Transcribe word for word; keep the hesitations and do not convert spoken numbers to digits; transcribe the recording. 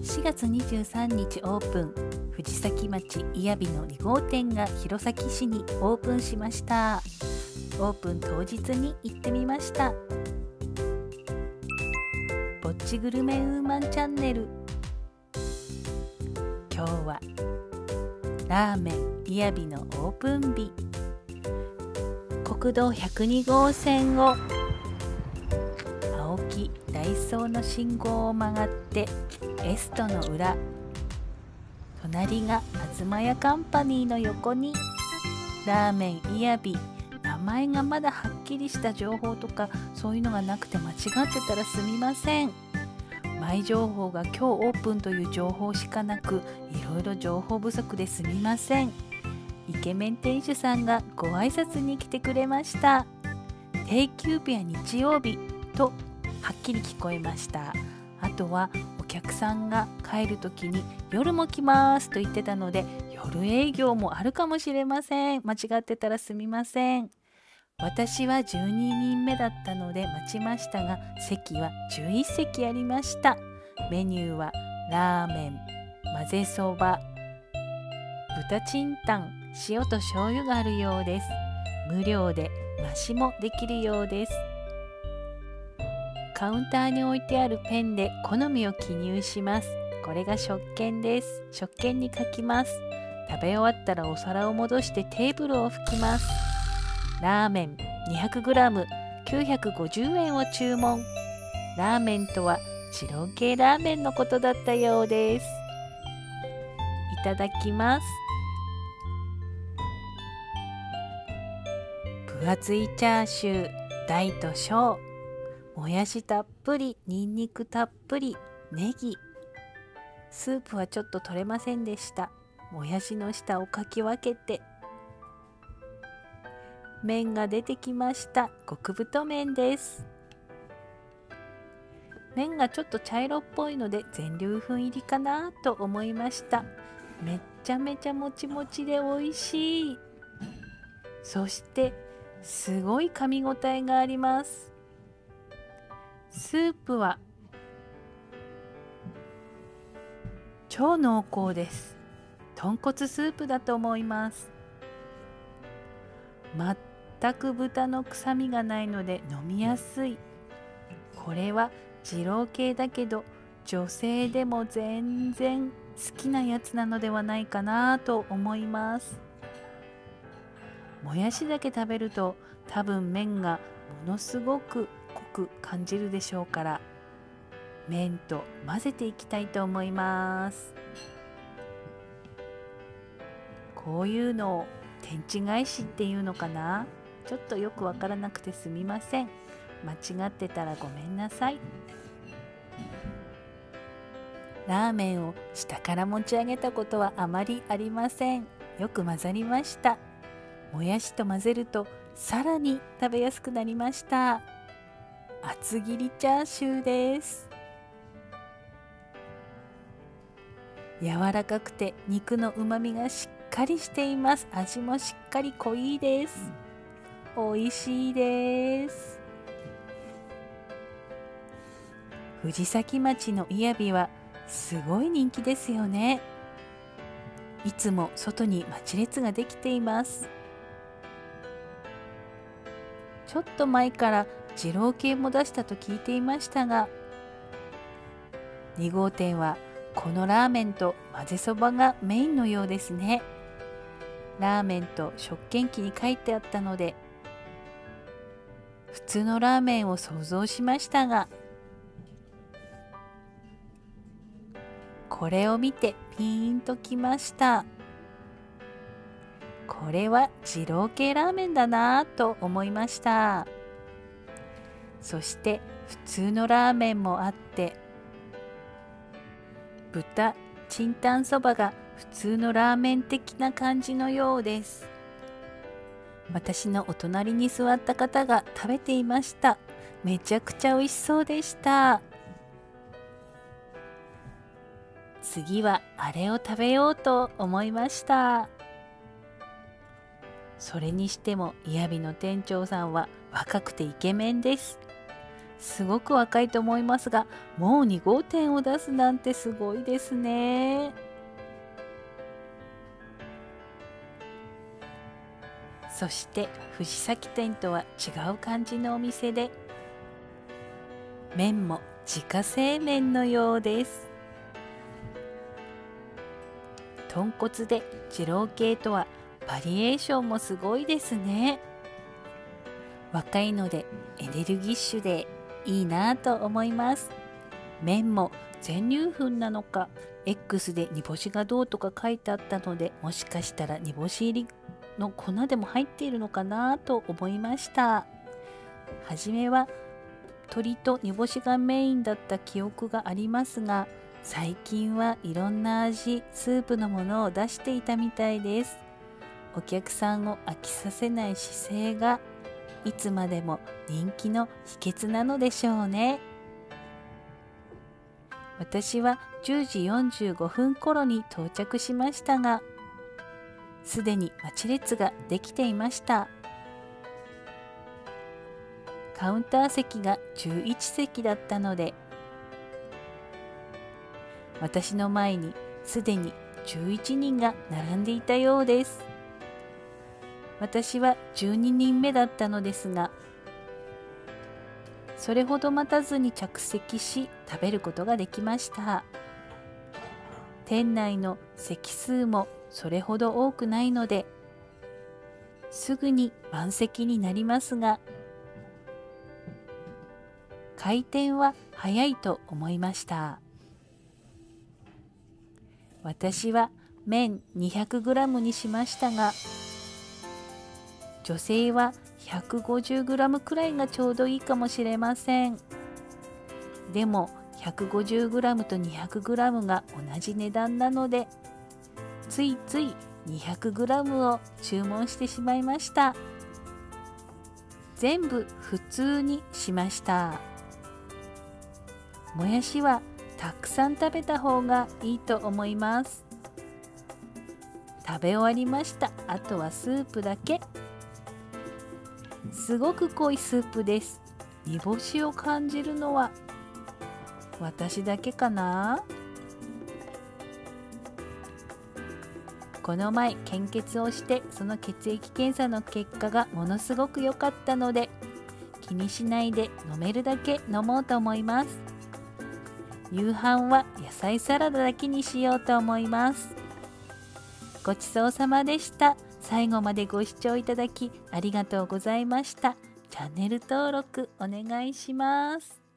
しがつにじゅうさんにちオープン、藤崎町いやびのにごうてんが弘前市にオープンしました。オープン当日に行ってみました。ぼっちグルメウーマンチャンネル、今日はラーメンいやびのオープン日。国道ひゃくにごうせんを青木ダイソーの信号を曲がってエストの裏、隣が東屋カンパニーの横にラーメンいやび。名前がまだはっきりした情報とかそういうのがなくて間違ってたらすみません。前情報が今日オープンという情報しかなく、いろいろ情報不足ですみません。イケメン店主さんがご挨拶に来てくれました。定休日は日曜日とはっきり聞こえました。あとはお客さんが帰る時に夜も来ますと言ってたので、夜営業もあるかもしれません。間違ってたらすみません。私はじゅうににんめだったので待ちましたが、席はじゅういっせきありました。メニューはラーメン、混ぜそば、豚チンタン、塩と醤油があるようです。無料で増しもできるようです。カウンターに置いてあるペンで好みを記入します。これが食券です。食券に書きます。食べ終わったらお皿を戻してテーブルを拭きます。ラーメン にひゃくグラムきゅうひゃくごじゅうえんを注文。ラーメンとは二郎系ラーメンのことだったようです。いただきます。分厚いチャーシュー、大と小、もやしたっぷり、にんにくたっぷり、ネギ。スープはちょっと取れませんでした。もやしの下をかき分けて。麺が出てきました。極太麺です。麺がちょっと茶色っぽいので全粒粉入りかなと思いました。めっちゃめちゃもちもちで美味しい。そしてすごい噛み応えがあります。スープは超濃厚です。豚骨スープだと思います。全く豚の臭みがないので飲みやすい。これは二郎系だけど女性でも全然好きなやつなのではないかなと思います。もやしだけ食べると多分麺がものすごく濃く感じるでしょうから、麺と混ぜていきたいと思います。こういうのを天地返しっていうのかな。ちょっとよくわからなくてすみません。間違ってたらごめんなさい。ラーメンを下から持ち上げたことはあまりありません。よく混ざりました。もやしと混ぜるとさらに食べやすくなりました。厚切りチャーシューです。柔らかくて肉のうまみがしっかりしています。味もしっかり濃いです。美味しいです。藤崎町のいやびはすごい人気ですよね。いつも外に待ち列ができています。ちょっと前から二郎系も出したと聞いていましたが、にごうてんはこのラーメンと混ぜそばがメインのようですね。ラーメンと食券機に書いてあったので普通のラーメンを想像しましたが、これを見てピーンときました。これは二郎系ラーメンだなぁと思いました。そして普通のラーメンもあって、豚チンタンそばが普通のラーメン的な感じのようです。私のお隣に座った方が食べていました。めちゃくちゃ美味しそうでした。次はあれを食べようと思いました。それにしてもいやびの店長さんは若くてイケメンです。 すごく若いと思いますが、もうに号店を出すなんてすごいですね。そして藤崎店とは違う感じのお店で、麺も自家製麺のようです。豚骨で二郎系とはバリエーションもすごいですね。若いのでエネルギッシュでいいなぁと思います。麺も全粒粉なのか X で煮干しがどうとか書いてあったので、もしかしたら煮干し入りの粉でも入っているのかなと思いました。はじめは鶏と煮干しがメインだった記憶がありますが、最近はいろんな味、スープのものを出していたみたいです。お客さんを飽きさせない姿勢がいつまでも人気の秘訣なのでしょうね。私はじゅうじよんじゅうごふん頃に到着しましたが、すでに待ち列ができていました。カウンター席がじゅういち席だったので、私の前にすでにじゅういちにんが並んでいたようです。私はじゅうににんめだったのですが、それほど待たずに着席し食べることができました。店内の席数もそれほど多くないので、すぐに満席になりますが、回転は早いと思いました。私は麺 にひゃくグラム にしましたが、女性は ひゃくごじゅうグラム くらいがちょうどいいかもしれません。でも ひゃくごじゅうグラム と にひゃくグラム が同じ値段なので、ついつい にひゃくグラム を注文してしまいました。全部普通にしました。もやしはたくさん食べた方がいいと思います。食べ終わりました。あとはスープだけ。すごく濃いスープです。煮干しを感じるのは私だけかな。この前献血をして、その血液検査の結果がものすごく良かったので、気にしないで飲めるだけ飲もうと思います。夕飯は野菜サラダだけにしようと思います。ごちそうさまでした。最後までご視聴いただきありがとうございました。チャンネル登録お願いします。